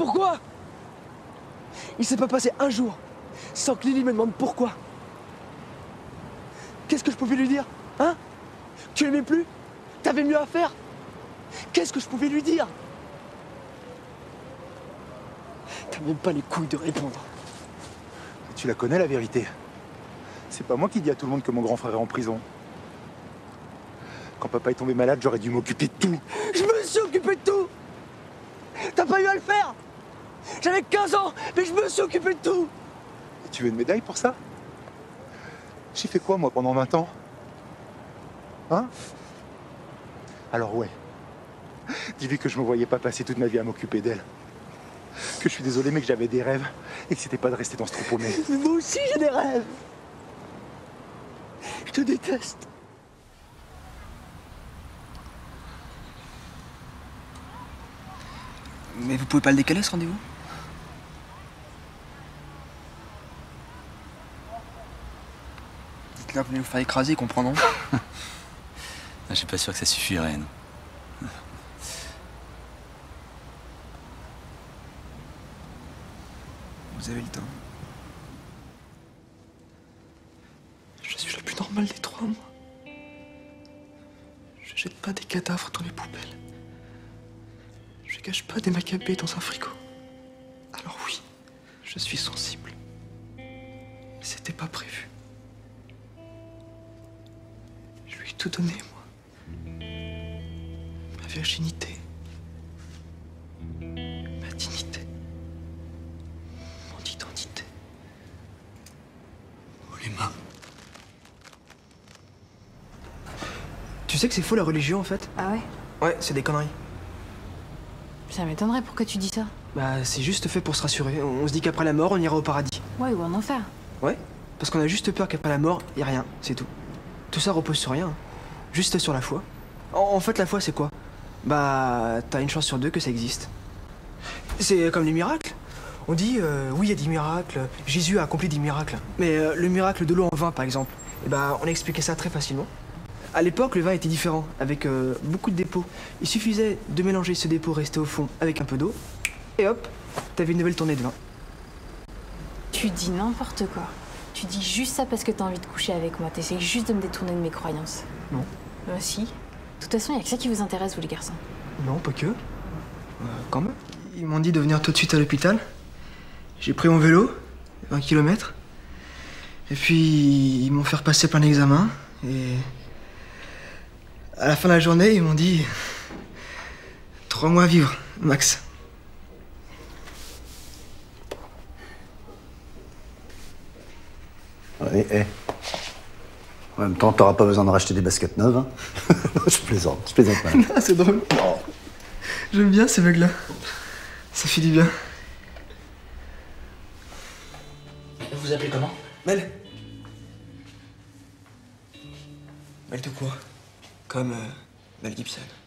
pourquoi? Il s'est pas passé un jour sans que Lily me demande pourquoi. Qu'est-ce que je pouvais lui dire? Hein? Tu l'aimais plus? T'avais mieux à faire? Qu'est-ce que je pouvais lui dire? T'as même pas les couilles de répondre. Tu la connais, la vérité. C'est pas moi qui dis à tout le monde que mon grand frère est en prison. Quand papa est tombé malade, j'aurais dû m'occuper de tout. Je me suis occupé de tout! T'as pas eu à le faire! J'avais 15 ans, mais je me suis occupé de tout! Et tu veux une médaille pour ça? J'ai fait quoi, moi, pendant 20 ans? Hein? Alors ouais. Dis-lui que je me voyais pas passer toute ma vie à m'occuper d'elle. Que je suis désolé, mais que j'avais des rêves et que c'était pas de rester dans ce trou paumé. Mais moi aussi, j'ai des rêves! Je te déteste! Mais vous pouvez pas le décaler, ce rendez-vous? Dites-leur que vous allez vous faire écraser, ils comprendront. Je suis pas sûr que ça suffirait, non. Vous avez le temps. Je suis la plus normale des trois, moi. Je jette pas des cadavres dans les poubelles. Je cache pas des macabées dans un frigo. Alors oui, je suis sensible. Mais c'était pas prévu. Je lui ai tout donné, moi. Ma virginité. Ma dignité. Mon identité. Oh, les mains. Tu sais que c'est faux la religion en fait? Ah ouais? Ouais, c'est des conneries. Ça m'étonnerait, pourquoi tu dis ça? Bah, c'est juste fait pour se rassurer. On se dit qu'après la mort, on ira au paradis. Ouais, ou en enfer. Ouais, parce qu'on a juste peur qu'après la mort, y a rien, c'est tout. Tout ça repose sur rien, hein. Juste sur la foi. En fait, la foi, c'est quoi? Bah, t'as une chance sur deux que ça existe. C'est comme les miracles. On dit, oui, il y a des miracles, Jésus a accompli des miracles. Mais le miracle de l'eau en vin, par exemple, eh bah, on a expliqué ça très facilement. À l'époque, le vin était différent, avec beaucoup de dépôts. Il suffisait de mélanger ce dépôt resté au fond avec un peu d'eau, et hop, t'avais une nouvelle tournée de vin. Tu dis n'importe quoi. Tu dis juste ça parce que t'as envie de coucher avec moi. T'essayes juste de me détourner de mes croyances. Non. Si. De toute façon, y a que ça qui vous intéresse, vous les garçons. Non, pas que. Quand même. Ils m'ont dit de venir tout de suite à l'hôpital. J'ai pris mon vélo, 20 km. Et puis, ils m'ont fait repasser plein d'examens. Et à la fin de la journée, ils m'ont dit 3 mois à vivre, max. Ouais, en même temps, t'auras pas besoin de racheter des baskets neuves, hein. Je plaisante pas. Ah, c'est drôle. J'aime bien ces bugs-là. Ça fait du bien. Vous vous appelez comment? Mel. Mel de quoi? Comme Mel Gibson.